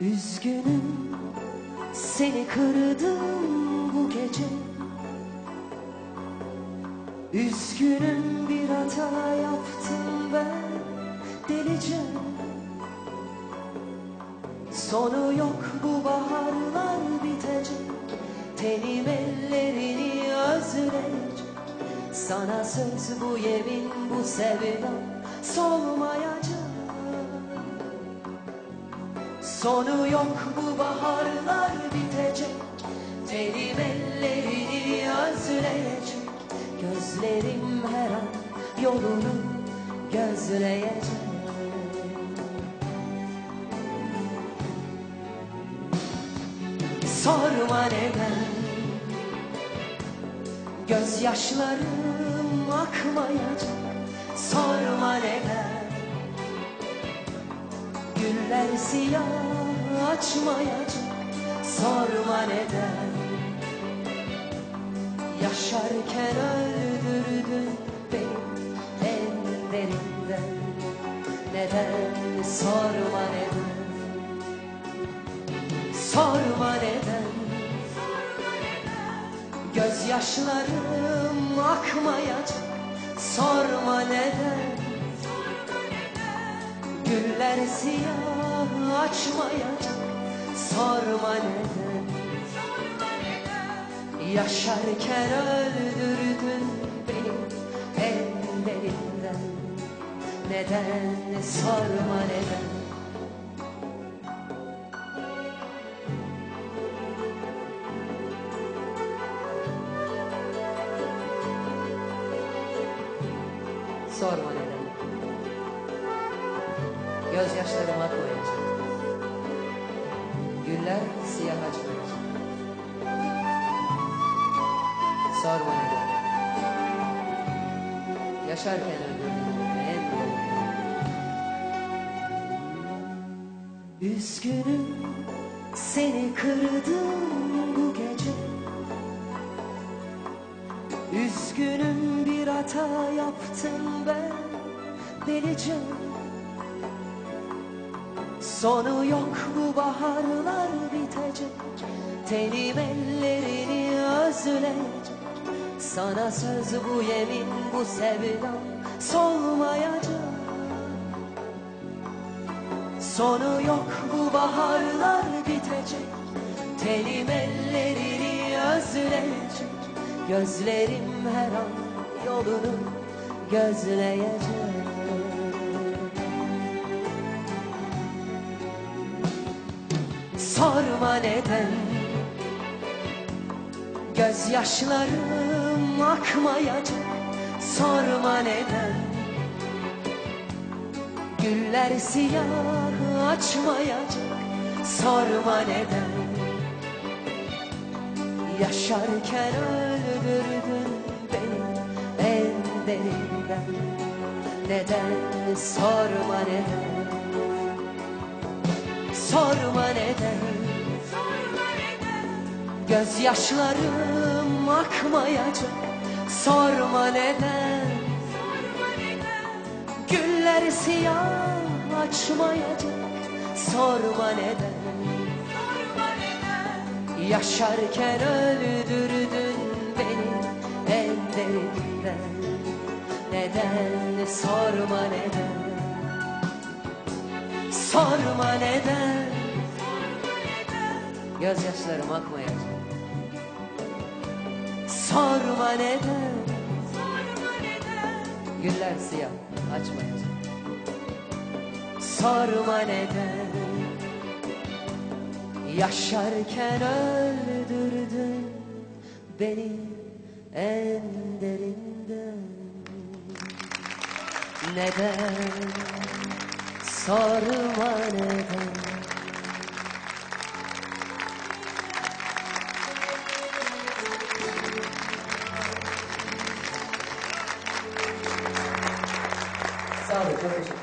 Üzgünüm, seni kırdım bu gece. Üzgünüm, bir hata yaptım ben delice. Sonu yok, bu baharlar bitecek. Tenim ellerini özleyecek. Sana söz, bu yemin, bu sevda solmayacak. Sonu yok, bu baharlar bitecek. Tenim ellerini özleyecek. Gözlerim her an yolunu gözleyecek. Sorma neden gözyaşlarım akmayacak. Sorma neden güller siyah açmayacak. Sorma neden yaşarken öldürdün beni en derinden. Neden? Sorma neden. Sorma neden gözyaşlarım akmayacak. Sorma neden güller siyah açmayacak. Sorma neden yaşarken öldürdün beni en derinden. Neden? Sorma neden. Sorma neden gözyaşlarım akmayacak. Güller siyah açmayacak. Sorma neden yaşarken öldürdün en dolu. Üzgünüm, seni kırdım bu gece. Üzgünüm, bir hata yaptım ben delice. Sonu yok, bu baharlar bitecek. Tenim ellerini özleyecek. Sana söz, bu yemin, bu sevda solmayacak. Sonu yok, bu baharlar bitecek. Tenim ellerini özleyecek. Gözlerim her an yolunu gözleyecek. Sorma neden gözyaşlarım akmayacak. Sorma neden güller siyah açmayacak. Sorma neden yaşarken öldürdün beni en derinden. Neden? Sorma neden. Sorma neden gözyaşlarım akmayacak. Sorma neden güller siyah açmayacak. Sorma neden yaşarken öldürdün beni en derinden. Neden? Sorma neden. Sorma neden gözyaşlarım akmayacak. Sorma neden güller siyah açmayacak. Sorma neden yaşarken öldürdün beni en derinden. Neden? Sorma neden. Sağ olun, çok teşekkür ederim.